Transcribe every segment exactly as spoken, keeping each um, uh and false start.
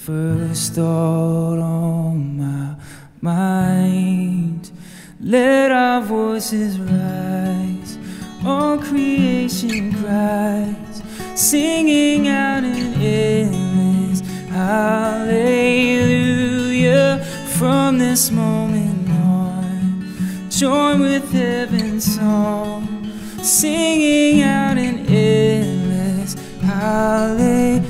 first thought on my mind. Let our voices rise, all creation cries, singing out an endless hallelujah. From this moment on, join with heaven's song, singing out an endless hallelujah.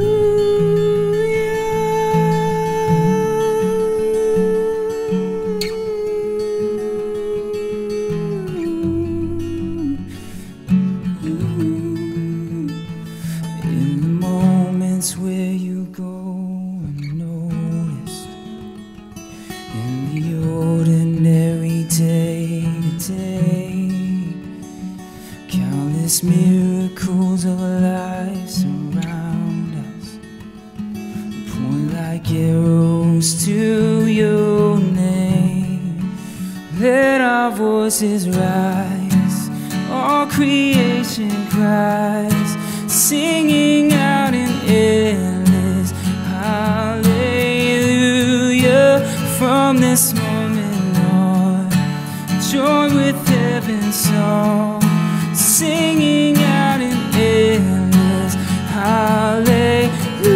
In the moments where you go unnoticed, in the ordinary day-to-day, countless miracles of life surround us, point like arrows to your name. Let our voices rise, all creation cries, singing out an endless hallelujah. From this moment on, join with heaven's song, singing out an endless hallelujah.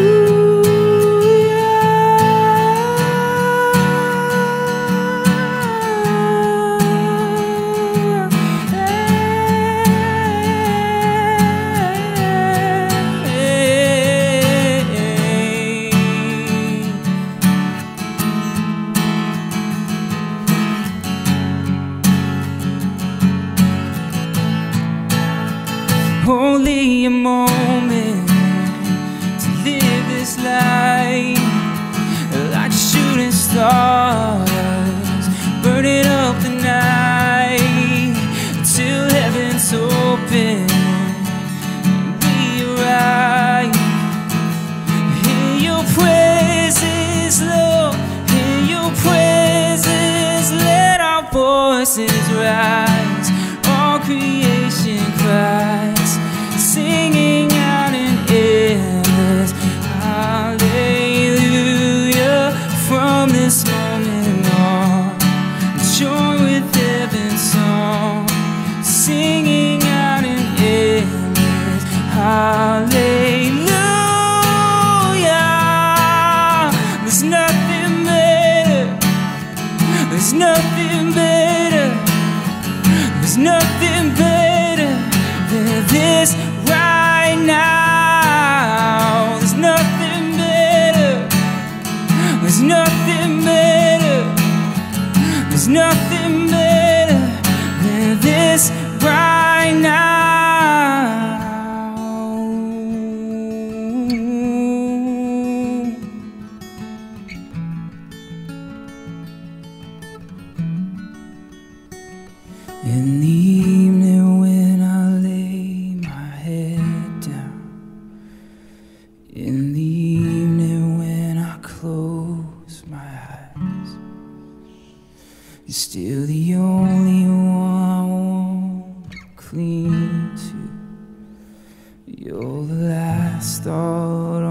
Only a moment to live this life, like shooting stars, burning up the night, till heaven's open and we arrive. In your presence, Lord, in your presence, let our voices rise, all creation cries, singing out an endless hallelujah. From this moment on, join with heaven's song, singing out an endless hallelujah. There's nothing better, there's nothing better, there's nothing better than this right now. There's nothing better, there's nothing better, there's nothing better than this right now. In the evening when I lay my head down, in the evening when I close my eyes, you're still the only one I want to cling to. You're the last thought